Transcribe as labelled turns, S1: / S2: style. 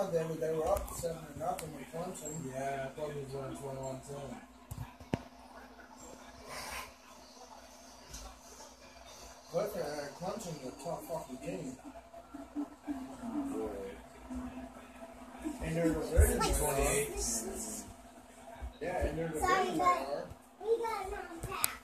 S1: they were up 7-0 with Clemson.
S2: Yeah, I thought he was winning 21-10.
S1: But Clemson's a tough fucking game. And they're the Raiders.
S2: 28.
S1: Yeah, and they're the
S3: Sorry,
S1: Raiders.
S3: but we got an unpack.